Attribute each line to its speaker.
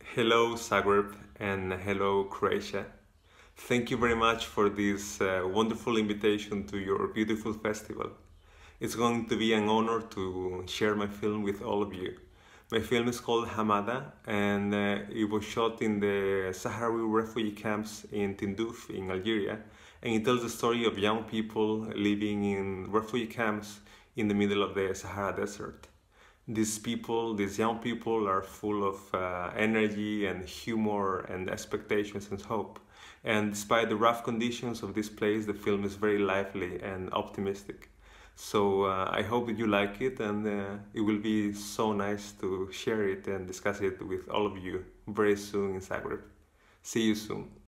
Speaker 1: Hello Zagreb and hello Croatia. Thank you very much for this wonderful invitation to your beautiful festival. It's going to be an honor to share my film with all of you. My film is called Hamada and it was shot in the Sahrawi refugee camps in Tindouf in Algeria, and it tells the story of young people living in refugee camps in the middle of the Sahara Desert. These young people are full of energy and humor and expectations and hope. And despite the rough conditions of this place, the film is very lively and optimistic. So I hope that you like it, and it will be so nice to share it and discuss it with all of you very soon in Zagreb. See you soon.